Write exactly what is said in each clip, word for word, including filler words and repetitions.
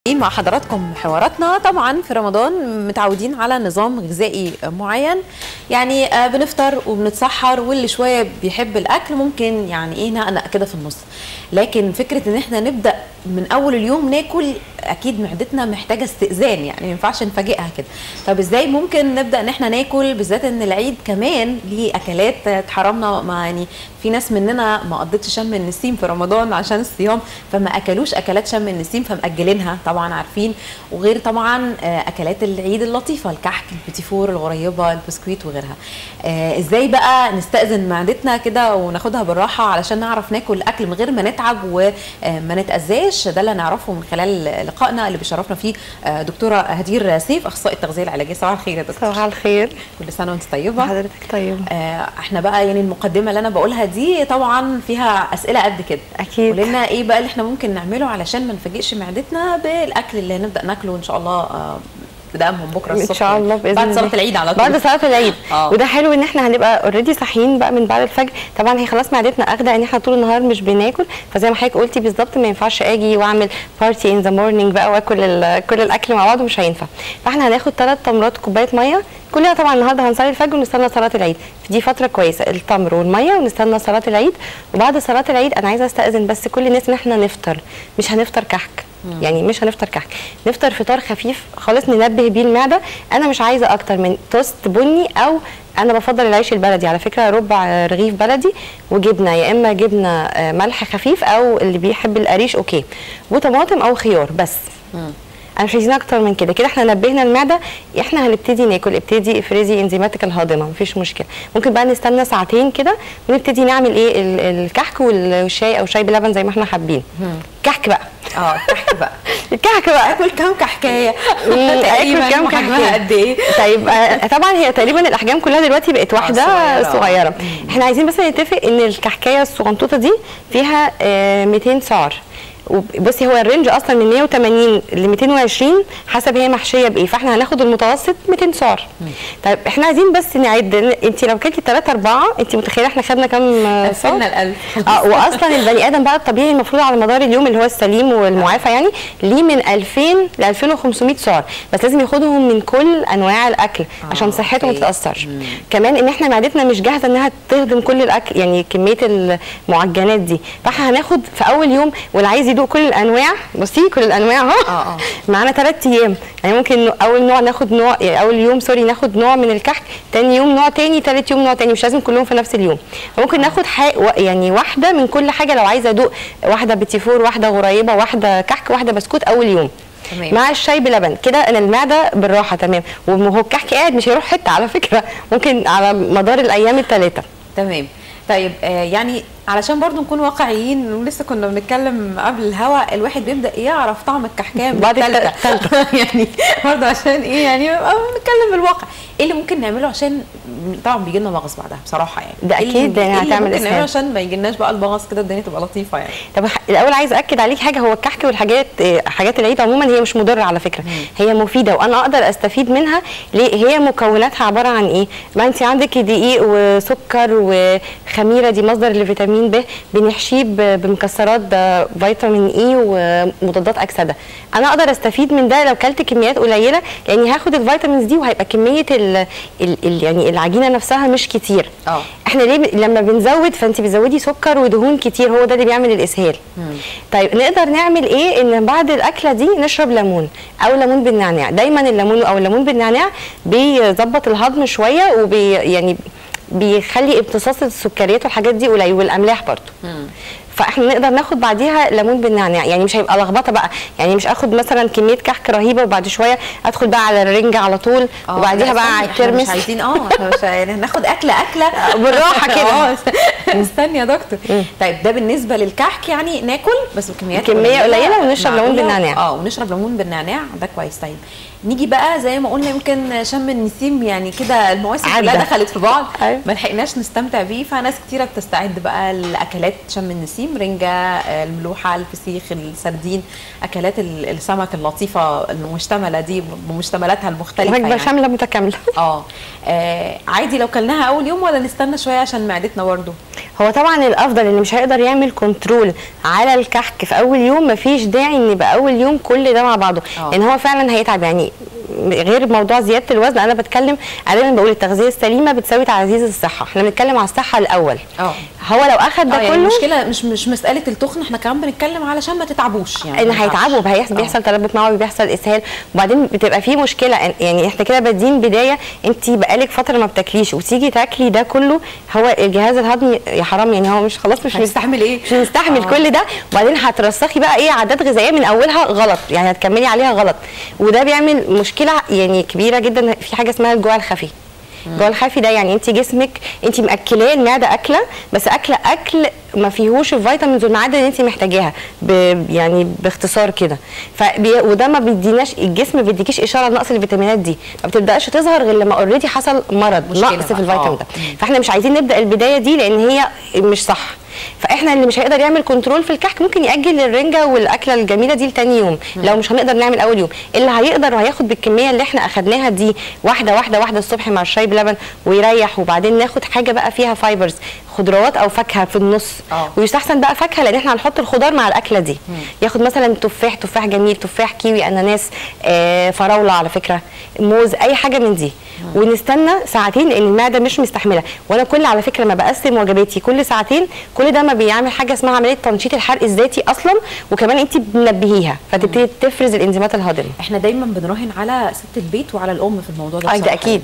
مع حضراتكم حواراتنا. طبعا في رمضان متعودين على نظام غذائي معين، يعني بنفطر وبنتسحر، واللي شويه بيحب الاكل ممكن يعني ايه نقنق كده في النص. لكن فكره ان احنا نبدا من اول اليوم ناكل، اكيد معدتنا محتاجه استئذان، يعني ما ينفعش نفاجئها كده. طب ازاي ممكن نبدا ان احنا ناكل، بالذات ان العيد كمان ليه اكلات اتحرمنا؟ ما يعني في ناس مننا ما قضتش شم النسيم في رمضان عشان الصيام، فما اكلوش اكلات شم النسيم فمأجلينها طبعا عارفين. وغير طبعا اكلات العيد اللطيفه، الكحك، البيتي فور، الغريبه، البسكويت وغيرها. ازاي بقى نستأذن معدتنا كده وناخدها بالراحه علشان نعرف ناكل اكل من غير ما نتعب وما نتأذاش؟ ده اللي نعرفه من خلال لقائنا اللي بيشرفنا فيه دكتوره هدير سيف، اخصائيه التغذيه العلاجيه. صباح الخير يا دكتور. صباح الخير، كل سنه وانت طيبه. حضرتك طيبه. آه احنا بقى يعني المقدمه اللي انا بقولها دي طبعا فيها اسئله قد كده، اكيد. قولي لنا ايه بقى اللي احنا ممكن نعمله علشان ما نفاجئش معدتنا بالاكل اللي هنبدا ناكله ان شاء الله آه بدأ من بكره الصبح ان شاء الله باذن الله بعد صلاه العيد على طول. بعد صلاه العيد آه. وده حلو ان احنا هنبقى اوريدي صاحيين بقى من بعد الفجر. طبعا هي خلاص معدتنا اخده ان احنا طول النهار مش بناكل، فزي ما حضرتك قلتي بالظبط ما ينفعش اجي واعمل بارتي ان ذا مورنينج بقى واكل كل الاكل مع بعض، ومش هينفع. فاحنا هناخد ثلاث تمرات كوبايه ميه كلنا. طبعا النهارده هنصلي الفجر ونستنى صلاه العيد، فدي فتره كويسه، التمر والميه ونستنى صلاه العيد. وبعد صلاه العيد انا عايزه استاذن بس كل الناس ان احنا نفطر، مش هنفطر كحك. مم. يعني مش هنفطر كحك، نفطر فطار خفيف خالص ننبه بيه المعده. انا مش عايزه اكتر من توست بني، او انا بفضل العيش البلدي على فكره، ربع رغيف بلدي وجبنه، يا اما جبنه ملح خفيف او اللي بيحب القريش اوكي، وطماطم او خيار بس. مم. انا مش عايزين اكتر من كده. كده احنا نبهنا المعده، احنا هنبتدي ناكل. ابتدي افرزي انزيماتك الهاضمه، مفيش مشكله. ممكن بقى نستنى ساعتين كده ونبتدي نعمل ايه الكحك والشاي او شاي بلبن زي ما احنا حابين. كحك بقى اه الكحك بقى الكحك بقى اكل كام كحكايه؟ اكل كام كحكايه قد ايه؟ طيب طبعا هي تقريبا الاحجام كلها دلوقتي بقت واحده صغيره, صغيرة. احنا عايزين بس نتفق ان الكحكايه الصغنطوطه دي فيها مئتين سعر. بصي هو الرينج اصلا من مئة وثمانين ل مئتين وعشرين حسب هي محشيه بايه، فاحنا هناخد المتوسط مئتين سعر. طيب احنا عايزين بس نعد، انت لو كلتي ثلاثة أربعة انت متخيله احنا خدنا كام سعر؟ قفلنا الألف. اه واصلا البني ادم بقى الطبيعي المفروض على مدار اليوم اللي هو السليم والمعافى يعني ليه من ألفين ل ألفين وخمسمئة سعر، بس لازم ياخدهم من كل انواع الاكل آه عشان صحته ما تتاثرش. كمان ان احنا معدتنا مش جاهزه انها تهضم كل الاكل، يعني كميه المعجنات دي، فاحنا هناخد في اول يوم واللي عايز يدوق كل الانواع، بصي كل الانواع اهو اه معانا ثلاث ايام. يعني ممكن اول نوع ناخد نوع، يعني اول يوم سوري ناخد نوع من الكحك، ثاني يوم نوع ثاني، ثالث يوم نوع ثاني، مش لازم كلهم في نفس اليوم. ممكن ناخد يعني واحده من كل حاجه لو عايزه ادوق، واحده بيتي فور، واحده غريبه، واحده كحك، واحده بسكوت اول يوم. تمام. مع الشاي بلبن كده انا المعده بالراحه تمام. وهو الكحك قاعد مش هيروح حته على فكره، ممكن على مدار الايام الثلاثه. تمام. طيب آه يعني علشان برضو نكون واقعيين، ولسه كنا بنتكلم قبل الهوا، الواحد بيبدا يعرف طعم الكحكايه من الثالثه يعني برضو عشان ايه يعني نتكلم بالواقع. ايه اللي ممكن نعمله عشان طبعا بيجي لنا مغص بعدها بصراحه يعني؟ ده اكيد يعني هتعمل اسهال. ممكن نعمله عشان ما يجيلناش بقى المغص كده، الدنيا تبقى لطيفه يعني. طب الاول عايز اكد عليك حاجه، هو الكحك والحاجات حاجات العيد عموما هي مش مضره على فكره، مم. هي مفيده وانا اقدر استفيد منها. ليه؟ هي مكوناتها عباره عن ايه؟ ما انت عندك دقيق وسكر وخميره، دي مصدر لفيتامين ب، بنحشيه بمكسرات فيتامين اي ومضادات اكسده. انا اقدر استفيد من ده لو كلت كميات قليله، لاني هاخد الفيتامينز دي وهيبقى كميه ال ال ال يعني العجينه نفسها مش كتير. اه احنا ليه ب... لما بنزود فانت بتزودي سكر ودهون كتير، هو ده اللي بيعمل الاسهال. مم. طيب نقدر نعمل ايه؟ ان بعد الاكله دي نشرب ليمون او ليمون بالنعناع. دايما الليمون او الليمون بالنعناع بيظبط الهضم شويه، وبي يعني بيخلي امتصاص السكريات والحاجات دي قليل، والاملاح برضو. مم. فاحنا نقدر ناخد بعديها ليمون بالنعناع، يعني مش هيبقى لخبطه بقى، يعني مش اخد مثلا كميه كحك رهيبه وبعد شويه ادخل بقى على الرنجه على طول وبعديها بقى على الترمس. مش عايزين اه احنا مش هناخد اكله اكله بالراحه كده. اه استني يا دكتور. طيب ده بالنسبه للكحك، يعني ناكل بس بكميات كميه قليله ونشرب ليمون بالنعناع. اه ونشرب ليمون بالنعناع ده كويس. طيب نيجي بقى زي ما قلنا، يمكن شم النسيم يعني كده المواسم كلها دخلت في بعض، ما لحقناش نستمتع بيه، فناس كتيره بتستعد بقى لاكلات شم النسيم. النسيم، رنجه، الملوحه، الفسيخ، السردين، اكلات السمك اللطيفه المشتمله دي بمشتملاتها المختلفه وجبه يعني. شامله متكامله. اه عادي لو كلناها اول يوم ولا نستنى شويه عشان معدتنا برضه؟ هو طبعا الافضل اللي مش هيقدر يعمل كنترول على الكحك في اول يوم مفيش داعي ان يبقى اول يوم كل ده مع بعضه، لان هو فعلا هيتعب. يعني غير موضوع زياده الوزن، انا بتكلم دايما بقول التغذيه السليمه بتساوي تعزيز الصحه، احنا بنتكلم على الصحه الاول. اه هو لو اخد ده كله يعني المشكله مش مش مساله التخن، احنا كمان بنتكلم علشان ما تتعبوش، يعني ان هيتعبوا، هيحصل بيحصل تلبك معوي، بيحصل اسهال، وبعدين بتبقى في مشكله. يعني احنا كده بادين بدايه، انت بقالك فتره ما بتاكليش وتيجي تاكلي ده كله، هو الجهاز الهضمي يا حرام يعني هو مش خلاص مش مستحمل ايه مش مستحمل كل ده، وبعدين هترسخي بقى ايه عادات غذائيه من اولها غلط، يعني هتكملي عليها غلط، وده بيعمل مشكله يعني كبيره جدا. في حاجه اسمها الجوع الخفي. الجوع الخفي ده يعني انت جسمك انت مأكلاه المعده اكله، بس اكله اكل ما فيهوش الفيتامينز والمعادن اللي انت محتاجاها يعني باختصار كده. وده ما بيديناش، الجسم ما بيديكيش اشاره لنقص الفيتامينات دي، ما بتبداش تظهر غير لما اوريدي حصل مرض نقص في الفيتامين ده. فاحنا مش عايزين نبدا البدايه دي لان هي مش صح. فاحنا اللي مش هيقدر يعمل كنترول في الكحك ممكن ياجل الرنجه والاكله الجميله دي لتاني يوم لو مش هنقدر نعمل اول يوم. اللي هيقدر وهياخد بالكميه اللي احنا اخدناها دي واحده واحده واحده الصبح مع الشاي بلبن ويريح، وبعدين ناخد حاجه بقى فيها فايبرز، خضروات او فاكهه في النص. أوه. ويستحسن بقى فاكهه لان احنا هنحط الخضار مع الاكله دي. مم. ياخد مثلا تفاح، تفاح جميل، تفاح، كيوي، اناناس، آه، فراوله، على فكره موز، اي حاجه من دي. مم. ونستنى ساعتين لان المعده مش مستحمله. وانا كل على فكره ما بقسم وجباتي كل ساعتين، كل ده ما بيعمل حاجه اسمها عمليه تنشيط الحرق الذاتي اصلا، وكمان انت بنبهيها فتبتدي تفرز الانزيمات الهضميه. احنا دايما بنراهن على ست البيت وعلى الام في الموضوع ده. اه ده اكيد.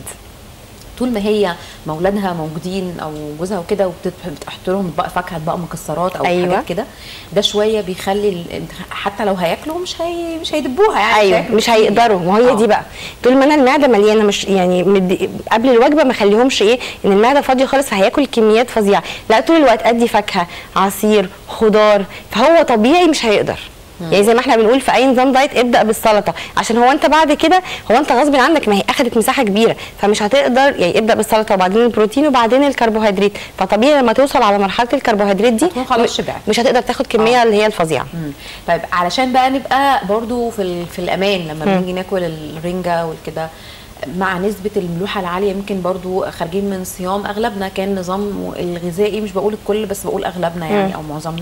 طول ما هي مولادها موجودين او جوزها وكده وبتحط لهم بقى فاكهه بقى مكسرات او أيوة. حاجات كده، ده شويه بيخلي حتى لو هياكلوا مش هي مش هيدبوها يعني. ايوه مش, مش هيقدروا. ما هي دي بقى طول ما انا المعده مليانه مش يعني مد... قبل الوجبه ما اخليهمش ايه ان المعده فاضيه خالص فهياكل كميات فظيعه، لا طول الوقت ادي فاكهه، عصير، خضار، فهو طبيعي مش هيقدر. يعني زي ما احنا بنقول في اي نظام دايت ابدا بالسلطه، عشان هو انت بعد كده هو انت غصب عنك ما هي اخذت مساحه كبيره فمش هتقدر. يعني ابدا بالسلطه وبعدين البروتين وبعدين الكربوهيدرات، فطبيعي لما توصل على مرحله الكربوهيدرات دي خلاص شبعت مش هتقدر تاخد كميه آه. اللي هي الفظيعه. طيب علشان بقى نبقى برضو في في الامان لما بنيجي ناكل الرنجه والكده مع نسبة الملوحة العالية، يمكن برضو خارجين من صيام، أغلبنا كان نظام الغذائي، مش بقول الكل بس بقول أغلبنا يعني أو معظمنا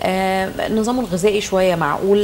آه نظامه الغذائي شوية معقول،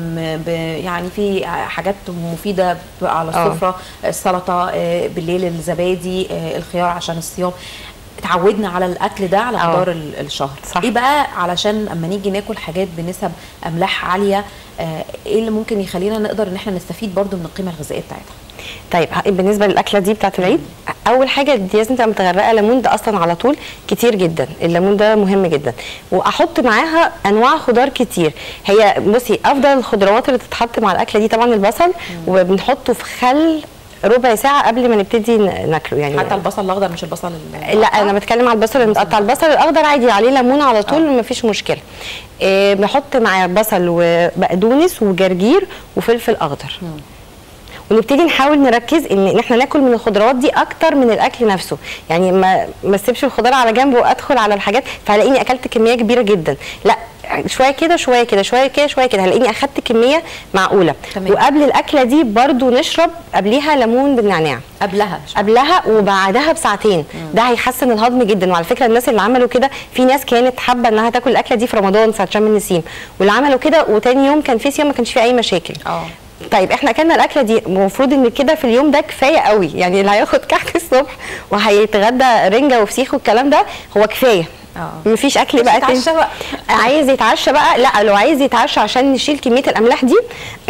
يعني في حاجات مفيدة على السفرة، السلطة آه بالليل، الزبادي آه الخيار عشان الصيام. اتعودنا على الاكل ده على مدار الشهر. صح. ايه بقى علشان اما نيجي ناكل حاجات بنسب املاح عاليه آه ايه اللي ممكن يخلينا نقدر ان احنا نستفيد برضو من القيمه الغذائيه بتاعتها؟ طيب بالنسبه للاكله دي بتاعت العيد، اول حاجه دي لازم تبقى متغرقه ليمون، ده اصلا على طول كتير جدا، الليمون ده مهم جدا، واحط معاها انواع خضار كتير. هي بصي افضل الخضروات اللي تتحط مع الاكله دي طبعا البصل، وبنحطه في خل ربع ساعه قبل ما نبتدي ناكله. يعني حتى البصل الاخضر مش البصل لا انا بتكلم على البصل المتقطع، البصل الاخضر عادي عليه ليمون على طول ما فيش مشكله. إيه بنحط معاه بصل وبقدونس وجرجير وفلفل اخضر. مم. ونبتدي نحاول نركز ان احنا ناكل من الخضروات دي اكتر من الاكل نفسه، يعني ما ما اسيبش الخضار على جنب وادخل على الحاجات فهلاقيني اكلت كميه كبيره جدا، لا شويه كده شويه كده شويه كده شويه كده هلاقيني اخدت كميه معقوله. تمام. وقبل الاكله دي برضو نشرب قبليها ليمون بالنعناع، قبلها قبلها وبعدها بساعتين. مم. ده هيحسن الهضم جدا. وعلى فكره الناس اللي عملوا كده، في ناس كانت حابه انها تاكل الاكله دي في رمضان ساعه شم النسيم، واللي عملوا كده وتاني يوم كان في صيام ما كانش فيه اي مشاكل. اه طيب احنا اكلنا الاكله دي المفروض ان كده في اليوم ده كفايه قوي، يعني اللي هياخد كحك الصبح وهيتغدى رنجه وفسيخ والكلام ده هو كفايه. اه مفيش اكل بقى تاني. بقى عايز يتعشى بقى، لا لو عايز يتعشى عشان نشيل كميه الاملاح دي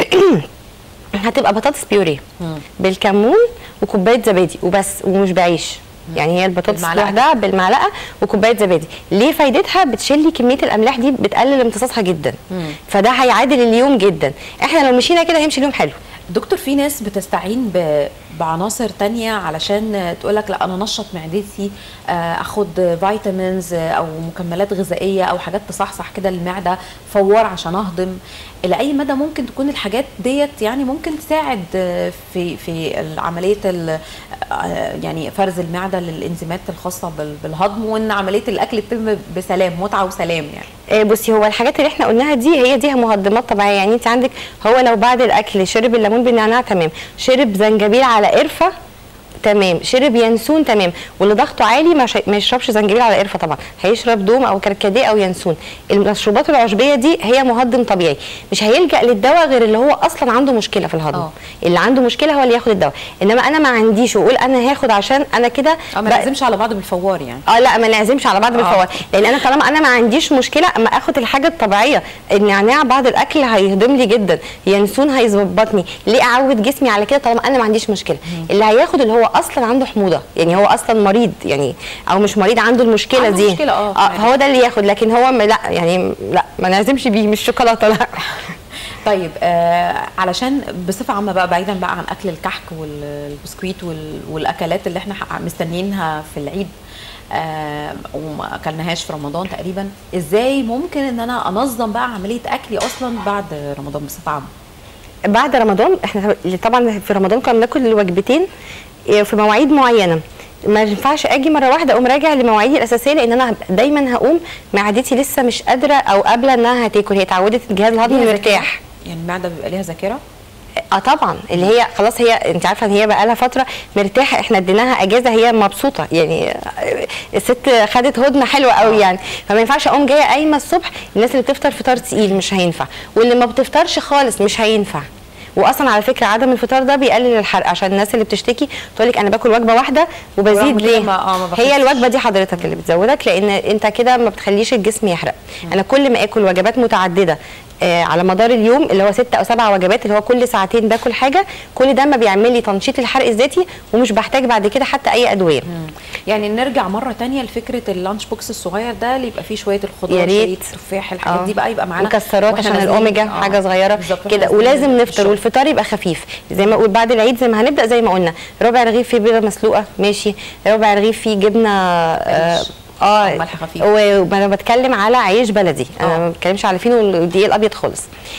هتبقى بطاطس بيوريه بالكمون وكوبايه زبادي وبس، ومش بعيش. يعني هي البطاطس لوحدها بالمعلقه وكوبايه زبادي. ليه فايدتها؟ بتشيل كميه الاملاح دي، بتقلل امتصاصها جدا. مم. فده هيعادل اليوم جدا. احنا لو مشينا كده هيمشي اليوم حلو. دكتور في ناس بتستعين بعناصر تانية علشان تقولك لا انا نشط معدتي، اخد فيتامينز او مكملات غذائيه او حاجات تصحصح كده المعده فوار عشان اهضم. الى اي مدى ممكن تكون الحاجات ديت يعني ممكن تساعد في في عمليه يعني فرز المعده للانزيمات الخاصه بالهضم، وان عمليه الاكل تتم بسلام، متعه وسلام يعني؟ آه بصي، هو الحاجات اللي احنا قلناها دي هي دي مهضمات طبيعيه. يعني انت عندك هو لو بعد الاكل شرب الليمون بالنعناع تمام، شرب زنجبيل على قرفه تمام، شرب ينسون تمام، واللي ضغطه عالي ما, ما يشربش زنجبيل على قرفه طبعا، هيشرب دوم او كركديه او ينسون. المشروبات العشبيه دي هي مهضم طبيعي، مش هيلجا للدواء غير اللي هو اصلا عنده مشكله في الهضم. أوه. اللي عنده مشكله هو اللي ياخد الدواء، انما انا ما عنديش واقول انا هاخد عشان انا كده اه ما نعزمش على بعض بالفوار يعني. اه لا ما نعزمش على بعض آه. بالفوار، لان انا طالما انا ما عنديش مشكله اما اخد الحاجه الطبيعيه. النعناع بعد الاكل هيهضم لي جدا، ينسون هيظبطني، ليه اعود جسمي على كده طالما انا ما عنديش مشكله؟ مم. اللي هياخد اللي هو اصلا عنده حموضه، يعني هو اصلا مريض يعني، او مش مريض عنده المشكله عنده دي مشكلة اه, آه هو ده اللي ياخد، لكن هو لا يعني لا ما نعزمش بيه، مش شوكولاته لا. طيب آه علشان بصفه عامه بقى، بعيدا بقى عن اكل الكحك والبسكويت والاكلات اللي احنا مستنيينها في العيد آه وما اكلناهاش في رمضان تقريبا، ازاي ممكن ان انا انظم بقى عمليه اكلي اصلا بعد رمضان بصفه عامه؟ بعد رمضان احنا طبعا في رمضان كنا بناكل وجبتين في مواعيد معينه، ما ينفعش اجي مره واحده اقوم راجع لمواعيدي الاساسيه، لان انا دايما هقوم معدتي لسه مش قادره او قابله انها هتاكل، هي اتعودت الجهاز الهضمي مرتاح. يعني المعده بيبقى ليها ذاكره؟ اه طبعا، اللي هي خلاص هي انت عارفه ان هي بقى لها فتره مرتاحه، احنا اديناها اجازه هي مبسوطه، يعني الست خدت هدنه حلوه قوي يعني، فما ينفعش اقوم جايه قايمه الصبح. الناس اللي بتفطر فطار تقيل مش هينفع، واللي ما بتفطرش خالص مش هينفع. واصلا على فكره عدم الفطار ده بيقلل الحرق، عشان الناس اللي بتشتكي تقول لك انا باكل وجبه واحده وبزيد ليه؟ ما آه ما هي الوجبه دي حضرتك اللي بتزودك، لان انت كده ما بتخليش الجسم يحرق. م. انا كل ما اكل وجبات متعدده آه على مدار اليوم، اللي هو ست او سبع وجبات، اللي هو كل ساعتين باكل حاجه، كل ده ما بيعمل لي تنشيط الحرق الذاتي، ومش بحتاج بعد كده حتى اي ادويه. مم. يعني نرجع مره ثانيه لفكره اللانش بوكس الصغير ده اللي يبقى فيه شويه الخضار، شويه التفاح، الحاجات آه. دي بقى يبقى معانا مكسرات عشان الاوميجا آه. حاجه صغيره كده، ولازم نفطر، والفطار يبقى خفيف زي ما اقول بعد العيد، زي ما هنبدا زي ما قلنا، ربع رغيف فيه بيضه مسلوقه ماشي، ربع رغيف فيه جبنه آه اه ملح خفيف، وانا بتكلم على عيش بلدي، انا آه. ما بتكلمش على فينو والدقيق الابيض خالص.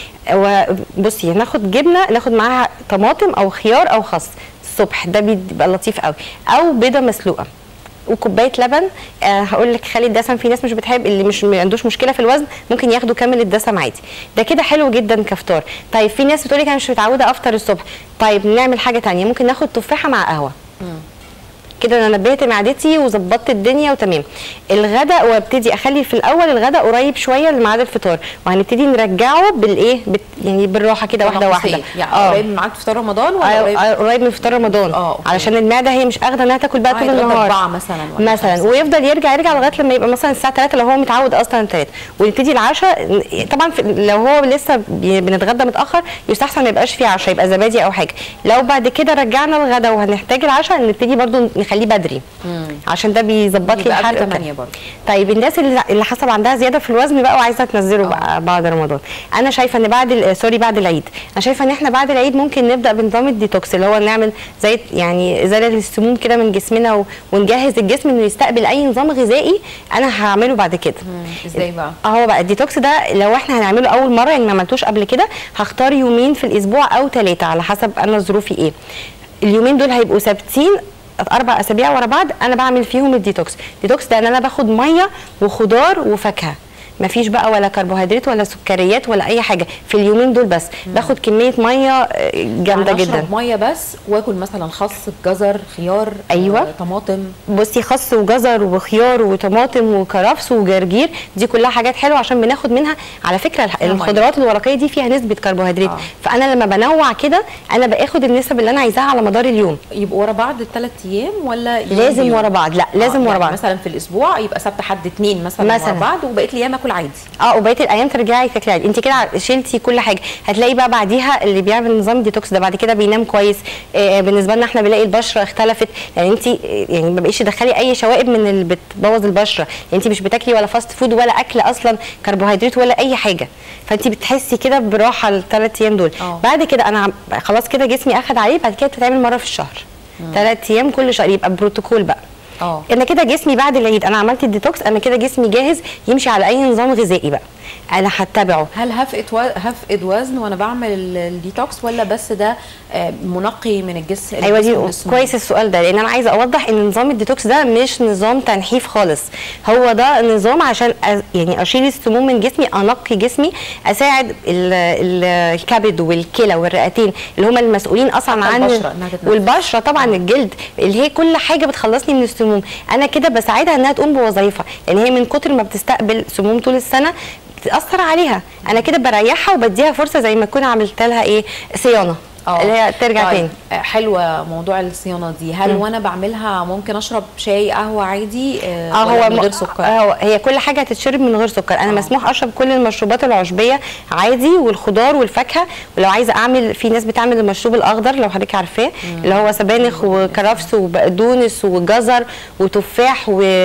وبصي ناخد جبنه، ناخد معاها طماطم او خيار او خس الصبح، ده بيبقى لطيف قوي، او بيضه مسلوقه وكوبايه لبن. أه هقول لك خلي الدسم، في ناس مش بتحب، اللي مش ما عندوش مشكله في الوزن ممكن ياخدوا كامل الدسم عادي، ده كده حلو جدا كفطار. طيب في ناس بتقول لك انا مش متعوده افطر الصبح، طيب نعمل حاجه ثانيه، ممكن ناخد تفاحه مع قهوه. مم. كده انا نبهت معدتي وظبطت الدنيا وتمام. الغداء وابتدي اخلي في الاول الغداء قريب شويه لميعاد الفطار، وهنبتدي نرجعه بالايه بت يعني بالراحه كده واحده واحده. يعني آه. قريب من ميعاد فطار رمضان ولا قريب؟ آه قريب من فطار رمضان. اه علشان المعده هي مش اخده انها تاكل بقى طول النهار أربعة مثلا مثلا، ويفضل يرجع يرجع لغايه لما يبقى مثلا الساعه ثلاثة لو هو متعود اصلا ثلاثة، ونبتدي العشاء. طبعا لو هو لسه بنتغدى متاخر يستحسن ما يبقاش فيه عشاء، يبقى زبادي او حاجه. لو بعد كده رجعنا الغداء وهنحتاج العشاء نبتدي برده نخليه بدري. مم. عشان ده بيظبط لي الحرق ثمانية برضه. طيب الناس اللي, اللي حسب عندها زياده في الوزن بقى وعايزه تنزله أوه. بقى بعد رمضان، انا شايفه ان بعد سوري بعد العيد، انا شايفه ان احنا بعد العيد ممكن نبدا بنظام الديتوكس، اللي هو نعمل زي يعني ازاله السموم كده من جسمنا، و... ونجهز الجسم انه يستقبل اي نظام غذائي انا هعمله بعد كده. ازاي بقى؟ اهو بقى الديتوكس ده لو احنا هنعمله اول مره، يعني ما عملتوش قبل كده، هختار يومين في الاسبوع او ثلاثه على حسب انا ظروفي ايه. اليومين دول هيبقوا ثابتين اربع اسابيع ورا بعض، انا بعمل فيهم الديتوكس. الديتوكس ده ان انا باخد ميه وخضار وفاكهه، مفيش بقى ولا كربوهيدرات ولا سكريات ولا اي حاجه في اليومين دول، بس مم. باخد كميه ميه جامده يعني جدا. اشرب ميه بس واكل مثلا خس، جزر، خيار، ايوه آه، طماطم. بصي خس وجزر وخيار وطماطم وكرفس وجرجير، دي كلها حاجات حلوه عشان بناخد منها. على فكره الخضروات الورقيه دي فيها نسبه كربوهيدرات، آه. فانا لما بنوع كده انا باخد النسب اللي انا عايزاها على مدار اليوم. يبقوا ورا بعض الثلاث ايام ولا لازم يوم؟ ورا بعض، لا لازم آه. ورا بعض. يعني مثلا في الاسبوع يبقى سبت حد اثنين مثلا, مثلا ورا بعض، وبقيه الايام اكل عادي. اه وبقيه الايام ترجعي تاكلي عادي. انت كده شلتي كل حاجه. هتلاقي بقى بعديها اللي بيعمل نظام ديتوكس ده بعد كده بينام كويس. آه بالنسبه لنا احنا بنلاقي البشره اختلفت، يعني انت يعني ما بقيش تدخلي اي شوائب من اللي بتبوظ البشره، يعني انت مش بتاكلي ولا فاست فود ولا اكل اصلا كربوهيدرات ولا اي حاجه، فانت بتحسي كده براحه الثلاث ايام دول. أوه. بعد كده انا خلاص كده جسمي اخد عليه، بعد كده بتتعمل مره في الشهر، ثلاث ايام كل شهر، يبقى بروتوكول بقى. اه انا كده جسمي بعد العيد انا عملت الديتوكس، انا كده جسمي جاهز يمشي على اي نظام غذائي بقى. انا هتبعه. هل هفقد و... هفقد وزن وانا بعمل الديتوكس ولا بس ده منقي من الجسم؟ ايوه دي كويس السؤال ده، لان انا عايزه اوضح ان نظام الديتوكس ده مش نظام تنحيف خالص، هو ده نظام عشان أ... يعني اشيل السموم من جسمي، انقي جسمي، اساعد ال... ال... الكبد والكلى والرئتين اللي هم المسؤولين اصلا عن البشرة. والبشره طبعا الجلد اللي هي كل حاجه بتخلصني من السموم، انا كده بساعدها انها تقوم بوظائفها، لان هي من كتر ما بتستقبل سموم طول السنه بتاثر عليها، انا كده بريحها وبديها فرصه زي ما اكون عملت لها ايه صيانه أوه. اللي هي ترجع طيب. تاني. حلوه موضوع الصيانه دي. هل م. وانا بعملها ممكن اشرب شاي قهوه عادي اه هو من غير سكر؟ اه هي كل حاجه هتتشرب من غير سكر، انا أوه. مسموح اشرب كل المشروبات العشبيه عادي، والخضار والفاكهه، ولو عايزه اعمل، في ناس بتعمل المشروب الاخضر لو حضرتك عارفاه اللي هو سبانخ وكرفس وبقدونس وجزر وتفاح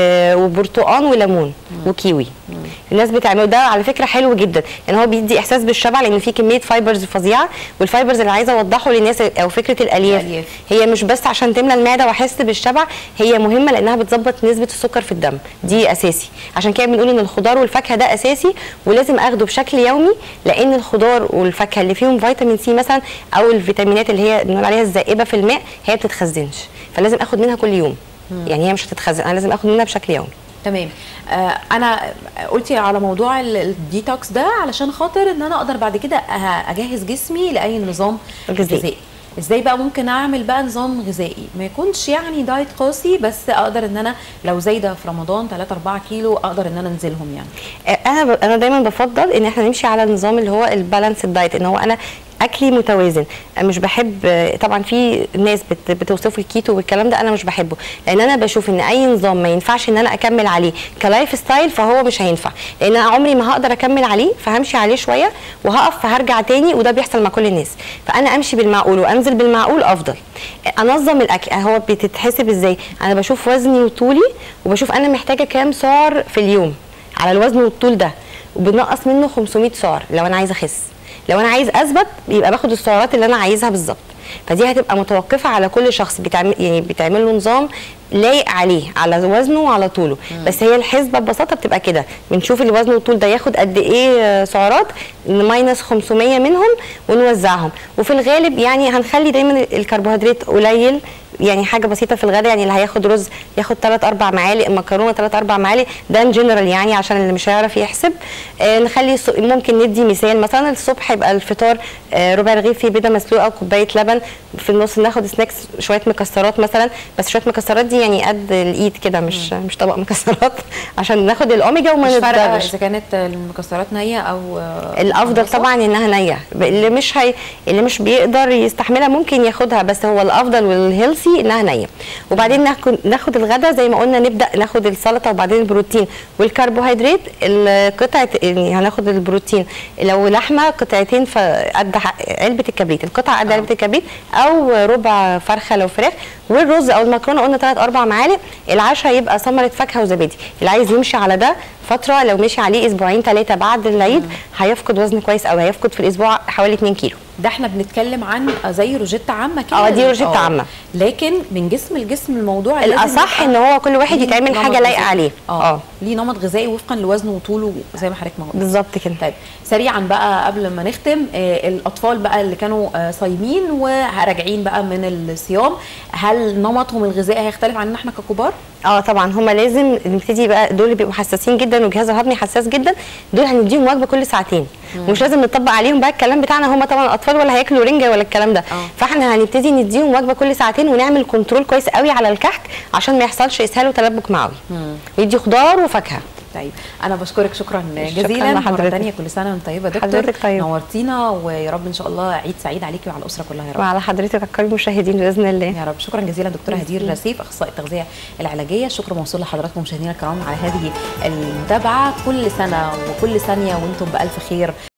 وبرتقان وليمون وكيوي. مم. الناس بتعمله ده على فكره حلو جدا، يعني هو بيدي احساس بالشبع لان فيه كميه فايبرز فظيعه، والفايبرز اللي عايزه اوضحه للناس او فكره الالياف الألياف. هي مش بس عشان تملى المعده واحس بالشبع، هي مهمه لانها بتظبط نسبه السكر في الدم، دي اساسي، عشان كده بنقول ان الخضار والفاكهه ده اساسي ولازم اخده بشكل يومي، لان الخضار والفاكهه اللي فيهم فيتامين سي مثلا او الفيتامينات اللي هي بنقول عليها الذائبه في الماء هي ما بتتخزنش، فلازم اخد منها كل يوم. مم. يعني هي مش هتتخزن، انا لازم اخد منها بشكل يومي. تمام. آه انا قلتي على موضوع الديتوكس ده علشان خاطر ان انا اقدر بعد كده اجهز جسمي لاي نظام غذائي. ازاي بقى ممكن اعمل بقى نظام غذائي ما يكونش يعني دايت قاسي، بس اقدر ان انا لو زايده في رمضان ثلاثة أربعة كيلو اقدر ان انا انزلهم يعني؟ انا انا دايما بفضل ان احنا نمشي على النظام اللي هو البالانس الدايت، ان هو انا اكلي متوازن. مش بحب طبعا، في ناس بت بتوصف الكيتو والكلام ده، انا مش بحبه، لان انا بشوف ان اي نظام ما ينفعش ان انا اكمل عليه كلايف ستايل فهو مش هينفع، لان انا عمري ما هقدر اكمل عليه، فهمشي عليه شويه وهقف فهرجع تاني، وده بيحصل مع كل الناس. فانا امشي بالمعقول وانزل بالمعقول افضل. انظم الاكل، هو بتتحسب ازاي؟ انا بشوف وزني وطولي وبشوف انا محتاجه كام سعر في اليوم على الوزن والطول ده، وبنقص منه خمسمية سعر لو انا عايزه اخس. لو انا عايز اثبت يبقى باخد السعرات اللي انا عايزها بالظبط، فدي هتبقى متوقفه على كل شخص بيتعمل، يعني بيتعمل له نظام لايق عليه على وزنه وعلى طوله. مم. بس هي الحسبه ببساطه بتبقى كده، بنشوف الوزن والطول ده ياخد قد ايه سعرات، ماينس خمسمية منهم ونوزعهم، وفي الغالب يعني هنخلي دايما الكربوهيدرات قليل، يعني حاجه بسيطه في الغداء، يعني اللي هياخد رز ياخد ثلاث اربع معالق، مكرونه ثلاث اربع معالق، ده ان جنرال يعني عشان اللي مش هيعرف يحسب. آه نخلي ممكن ندي مثال، مثلا الصبح يبقى الفطار آه ربع رغيف فيه بيضه مسلوقه وكوبايه لبن، في النص ناخد سناكس شويه مكسرات مثلا، بس شويه مكسرات دي يعني قد الايد كده، مش مم. مش طبق مكسرات عشان ناخد الاوميجا وما نتضرش. اذا كانت المكسرات نيه او آه الافضل طبعا انها نيه، اللي مش هي اللي مش بيقدر يستحملها ممكن ياخدها، بس هو الافضل والهيلثي انها نيه. وبعدين ناخد ناخد الغداء زي ما قلنا، نبدا ناخد السلطه وبعدين البروتين والكربوهيدرات. القطعه يعني هناخد البروتين لو لحمه قطعتين قد علبه الكبريت، القطعه قد علبه الكبريت، او ربع فرخه لو فراخ. والرز او المكرونه قلنا ثلاث اربع معالق. العشاء يبقى ثمره فاكهه وزبادي. اللي عايز يمشي على ده فتره، لو مشي عليه اسبوعين ثلاثه بعد العيد هيفقد وزن كويس قوي، هيفقد في الاسبوع حوالي اتنين كيلو. ده احنا بنتكلم عن زي روجيتا عامه كده. اه دي روجيتا عامه، لكن من جسم لجسم الموضوع الاصح ان هو كل واحد يتعمل حاجه لايقه عليه. اه ليه نمط غذائي وفقا لوزنه وطوله زي ما حضرتك ما قلت بالظبط كده. طيب سريعا بقى قبل ما نختم، آه الاطفال بقى اللي كانوا آه صايمين وراجعين بقى من الصيام، هل نمطهم الغذائي هيختلف عننا احنا ككبار؟ اه طبعا هم لازم نبتدي بقى، دول اللي بيبقوا حساسين جدا والجهاز الهضمي حساس جدا، دول هنديهم وجبه كل ساعتين. مم. ومش لازم نطبق عليهم بقى الكلام بتاعنا، هم طبعا الاطفال ولا هياكلوا رنجه ولا الكلام ده. أوه. فاحنا هنبتدي نديهم وجبه كل ساعتين ونعمل كنترول كويس قوي على الكحك عشان ما يحصلش اسهال وتلبك معوي. ويدي خضار وفاكهه. طيب انا بشكرك شكرا جزيلا مره ثانيه، كل سنه وانت طيبه دكتور. حضرتك طيب، نورتينا، ويا رب ان شاء الله عيد سعيد عليكي وعلى الاسره كلها يا رب. وعلى حضرتك اكرم المشاهدين باذن الله يا رب. شكرا جزيلا دكتوره هدير سيف، اخصائي التغذيه العلاجيه. شكر موصول لحضراتكم مشاهدينا الكرام على هذه المتابعه، كل سنه وكل ثانيه وانتم بالف خير.